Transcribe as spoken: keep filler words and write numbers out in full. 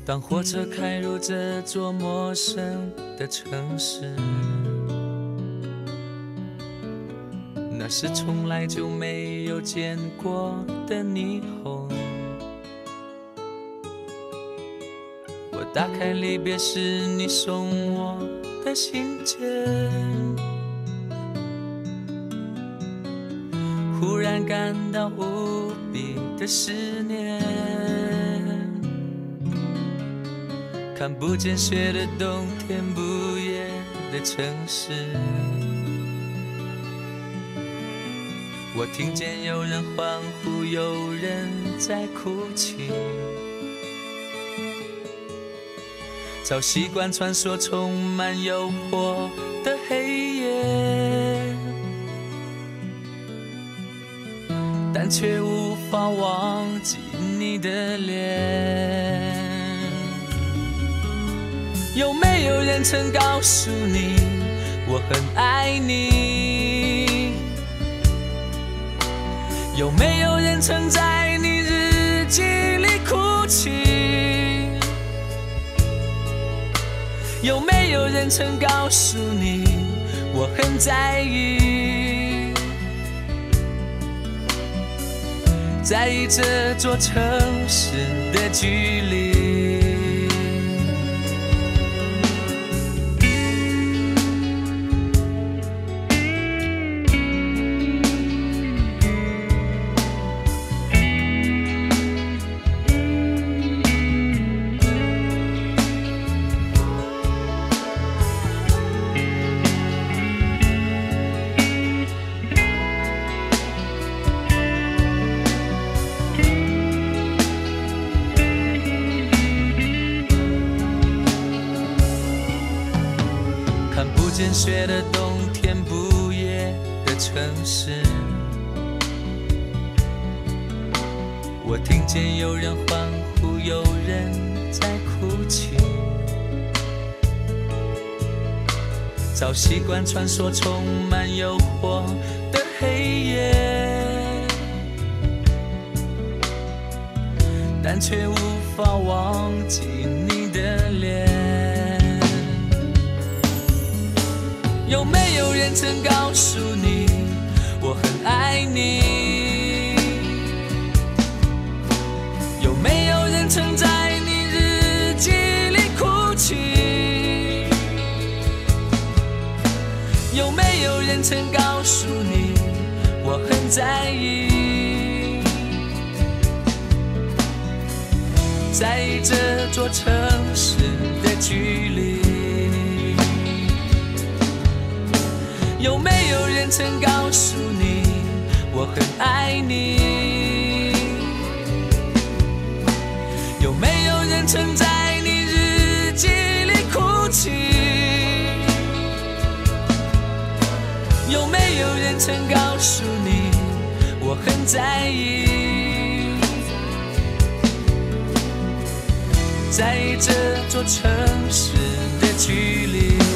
当火车开入这座陌生的城市，那是从来就没有见过的霓虹。我打开离别时你送我的信件，忽然感到无比的思念。看不见雪的冬天，不夜的城市，我听见有人欢呼，有人在哭泣。早习惯穿梭充满诱惑的黑夜，但却无法忘记你的脸。有没有人曾告诉你我很爱你？有没有人曾在你日记里哭泣？有没有人曾告诉你我很在意？在意这座城市的距离。看不见雪的冬天，不夜的城市，我听见有人欢呼，有人在哭泣。早习惯穿梭充满诱惑的黑夜，但却无法忘记你的脸。有没有人曾告诉你我很爱你？有没有人曾在你日记里哭泣？有没有人曾告诉你我很在意？在意这座城市的距离。有没有人曾告诉你我很爱你？有没有人曾在你日记里哭泣？有没有人曾告诉你我很在意？在意这座城市的距离。